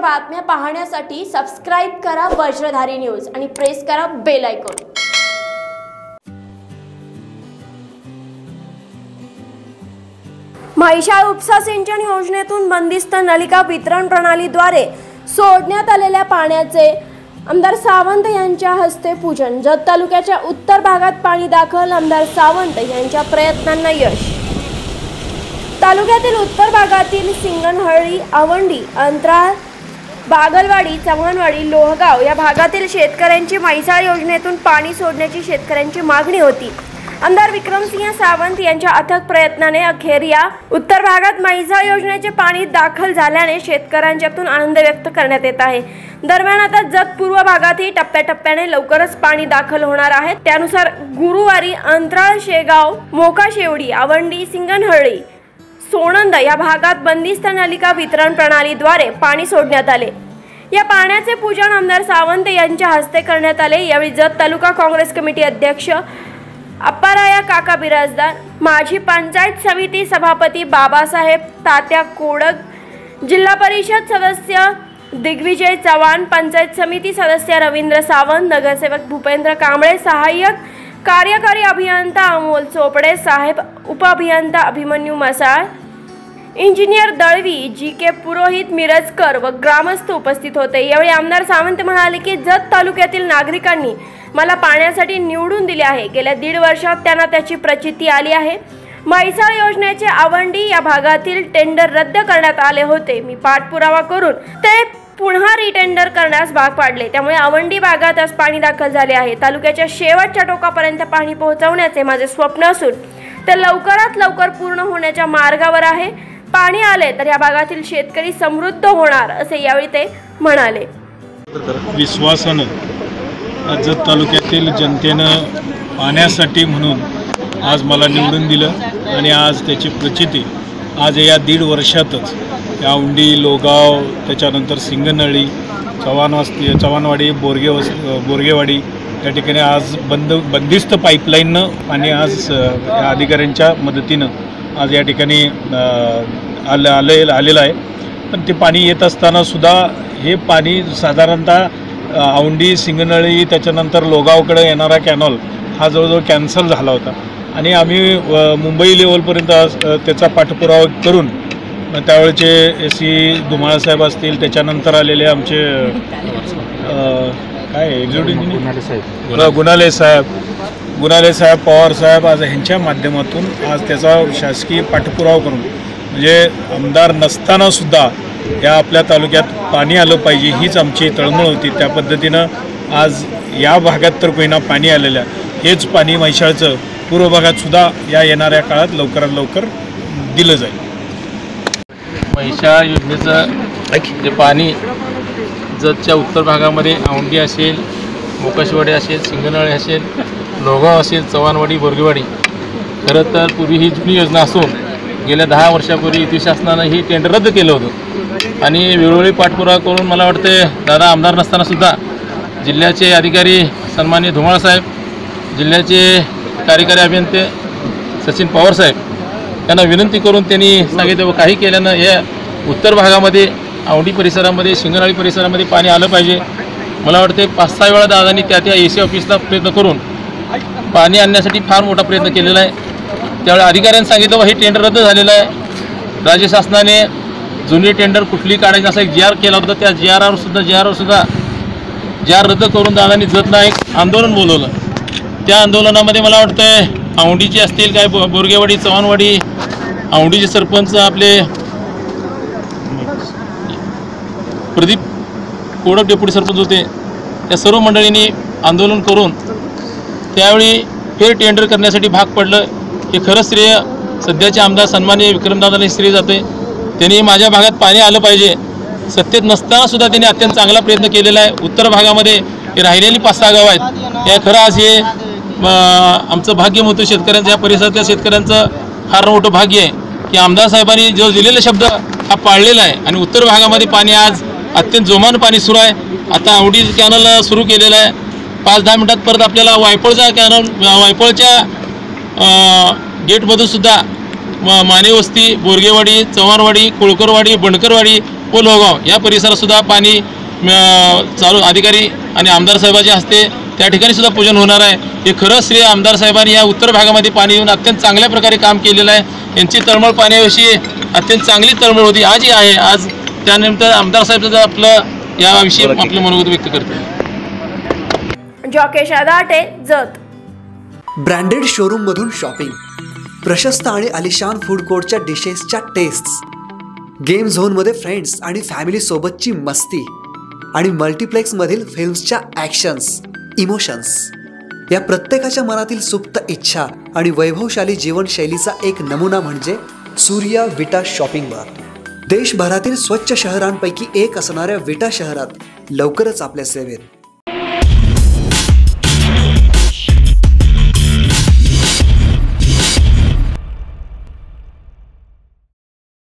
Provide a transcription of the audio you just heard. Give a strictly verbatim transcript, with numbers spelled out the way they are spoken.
बातम्या पाहण्यासाठी सबस्क्राइब करा वज्रधारी न्यूज आणि प्रेस करा बेल आयकॉन। म्हैसाळ उपसा सिंचन योजनेतून बंदिस्त नलिका वितरण प्रणालीद्वारे सोडण्यात आलेल्या पाण्याचे आमदार सावंत यांच्या हस्ते पूजन। जत तालुक्याच्या उत्तर भागात पाणी दाखल, आमदार सावंत यांच्या प्रयत्नांना यश। तालुक्यातील उत्तर भागातील सिंगनहळ्ळी, आवंडी, अंतराळ, बागलवाडी, चव्हाणवाडी, लोहगाव या भागातील शेतकऱ्यांची म्हैसाळ योजनेतून पाणी सोडण्याची शेतकऱ्यांची मागणी होती। आमदार विक्रमसिंह सावंत यांच्या अथक प्रयत्नाने अखेर या उत्तर भागात म्हैसाळ योजनेचे पाणी दाखल झाल्याने शेतकऱ्यांच्यातून आनंद व्यक्त करण्यात येत आहे। दरम्यान आता जत पूर्व भागातही टप्प्याटप्प्याने लवकरच पाणी दाखल होणार आहे। त्यानुसार गुरुवारी अंतराळ, शेगाव, मोका शेवडी, आवंडी, सिंगनहळ्ळी, सोनंद या भागात बंदिस्त नलिका वितरण प्रणालीद्वारे पाणी सोडण्यात आले। या पाण्याचे पूजन आमदार सावंत यांच्या हस्ते करण्यात आले। यावेळी जत तालुका काँग्रेस कमिटी अध्यक्ष अप्पाराया काका बिराजदार, माजी पंचायत समिती सभापती बाबासाहेब तात्या कोडक, जिल्हा परिषद सदस्य दिग्विजय चव्हाण, पंचायत समिती सदस्य रवींद्र सावंत, नगरसेवक भूपेंद्र कांबळे, सहाय्यक कार्यकारी अभियंता अमोल चोपडे, साहेब उपअभियंता Abhimanyu Masal, engineer Dalvi, G K Purohit, Mirajkar व ग्रामस्थ उपस्थित होते। यावेळी आमदार सावंत म्हणाले की जत तालुक्यातील नागरिकांनी मला पाण्यासाठी निवडून दिले आहे। गेल्या दीड वर्षात त्यांना त्याची प्रचिती आली आहे। म्हैसाळ योजनेचे आवंडी या भागातील टेंडर रद्द करण्यात आले होते। मी पाठपुरावा करून ते पुन्हा रिटेंडर करण्यास भाग पाडले, त्यामुळे आवंडी भागात आज पाणी दाखल झाले आहे। तालुक्याच्या शेवटच्या टोकापर्यंत पाणी पोहोचवण्याचे माझे स्वप्न असून ते लवकरात लवकर पूर्ण होण्याच्या मार्गावर आहे। पाणी आले तर या भागातील शेतकरी समृद्ध होणार असे यावेळी ते म्हणाले। विश्वासानं जत तालुक्यातील जनतेनं पाण्यासाठी म्हणून आज मला निवडून दिलं आणि आज त्याची प्रचिती आज या दीड वर्षातच या औंढी, लोगाव, त्याच्यानंतर सिंगनहळ्ळी, चव्हाण वस्ती, चव्हाणवाडी, बोरगे वस बोरगेवाडी या ठिकाणी आज बंद बंदिस्त पाईपलाईननं पाणी आज या अधिकाऱ्यांच्या मदतीनं आज या ठिकाणी आलं आलं आलेलं आहे। पण ते पाणी येत असतानासुद्धा हे पाणी साधारणतः औंढी, सिंगनहळ्ळी, त्याच्यानंतर लोगावकडे येणारा कॅनॉल हा जवळजवळ कॅन्सल झाला होता आणि आम्ही मुंबई लेवलपर्यंत त्याचा पाठपुरावा करून त्यावेळेचे ए सी धुमाळसाहेब असतील, त्याच्यानंतर आलेले आमचे काय एक्झिक्युटिव्ह इंजिनियर गुणाले साहेब गुणाले साहेब पवार साहेब आज ह्यांच्या माध्यमातून आज त्याचा शासकीय पाठपुरावा करून म्हणजे आमदार नसतानासुद्धा या आपल्या तालुक्यात पाणी आलं पाहिजे हीच आमची तळमळ होती। त्या पद्धतीनं आज या भागात तर कोणा पाणी आलेलं आहे, हेच पाणी म्हैसाळचं पूर्व भागातसुद्धा या येणाऱ्या काळात लवकरात लवकर दिलं जाईल। म्हैसाळ योजनेचं जे पाणी जतच्या उत्तर भागामध्ये औंढी असेल, मोकाशवाडी असेल, सिंगनहळ्ळी असेल, लोगाव असेल, चव्हाणवाडी, बोरगेवाडी, खरं तर पूर्वी ही जुनी योजना असून गेल्या दहा वर्षापूर्वी युती शासनानं ही टेंडर रद्द केलं होतं आणि वेळोवेळी पाठपुरावा करून मला वाटते दादा आमदार नसतानासुद्धा जिल्ह्याचे अधिकारी सन्माननीय धुमाळसाहेब, जिल्ह्याचे कार्यकारी अभियंते सचिन पवारसाहेब यांना विनंती करून त्यांनी सांगितलं व काही केल्यानं या उत्तर भागामध्ये औंढी परिसरामध्ये, सिंगनहळ्ळी परिसरामध्ये पाणी आलं पाहिजे। मला वाटते पाच सहा वेळा दादांनी त्या त्या ए सी ऑफिसला प्रयत्न करून पाणी आणण्यासाठी फार मोठा प्रयत्न केलेला आहे। त्यावेळी अधिकाऱ्यांनी सांगितलं व हे टेंडर रद्द झालेलं आहे। राज्य शासनाने जुनी टेंडर कुठली काढायची असा एक जी आर केला होता, त्या जी आरवर सुद्धा जी आरवर सुद्धा जी आर रद्द करून दादांनी जतला एक आंदोलन बोलवलं। त्या आंदोलनामध्ये मला वाटतं औंढीचे असतील काय बोरगेवाडी, चव्हाणवाडी, औंढीचे सरपंच आपले प्रदीप कोडक डेप्युटी सरपंच होते, त्या सर्व मंडळींनी आंदोलन करून त्यावेळी फेर टेंडर करण्यासाठी भाग पडलं। हे खरं श्रेय सध्याचे आमदार सन्माननीय विक्रमदादांना श्रेय जाते। त्यांनी माझ्या भागात पाणी आलं पाहिजे सत्तेत नसतानासुद्धा त्यांनी अत्यंत चांगला प्रयत्न केलेला आहे। उत्तर भागामध्ये राहिलेली पाच सहा गाव आहेत, या खरं आज हे आमचं भाग्य म्हणतो शेतकऱ्यांचं, या परिसरातल्या शेतकऱ्यांचं फार मोठं भाग्य आहे की आमदार साहेबांनी जो दिलेला शब्द हा पाळलेला आहे आणि उत्तर भागामध्ये पाणी आज अत्यंत जोमानं पाणी सुरू आहे। आता औंढी कॅनल सुरू केलेला आहे, पाच दहा मिनटात परत आपल्याला वायपळचा कॅनल वायपळच्या गेटमधून सुद्धा मानेवस्ती, बोरगेवाडी, चव्हाणवाडी, कोळकरवाडी, बंडकरवाडी व लोहगाव या परिसरात सुद्धा पाणी अं, चालू अधिकारी आणि आमदार साहेबांच्या हस्ते त्या ठिकाणी सुद्धा पूजन होणार आहे. हे खरं श्री आमदार साहेबांनी या उत्तर भागामध्ये पाणी येऊन अत्यंत चांगल्या प्रकारे काम केलेलं आहे. यांची तळमळ पाण्याविषयी अत्यंत चांगली तळमळ होती, आजही आहे. आज त्यानंतर आमदार साहेब आपलं याविषयी आपलं मनोगत व्यक्त करते. जॉकेश आदाटे, जत. ब्रँडेड शोरूम मधून शॉपिंग, प्रशस्त आणि आलिशान फूड कोर्टच्या डिशेसच्या टेस्ट, गेम झोन मध्ये फ्रेंड्स आणि फॅमिली सोबतची मस्ती आणि मल्टिप्लेक्स मधील फिल्म्सच्या ॲक्शन्स, इमोशन्स, या प्रत्येकाच्या मनातील सुप्त इच्छा आणि वैभवशाली जीवनशैलीचा एक नमुना म्हणजे सूर्या विटा शॉपिंग बार. देशभरातील स्वच्छ शहरांपैकी एक असणाऱ्या विटा शहरात लवकरच आपल्या सेवेत.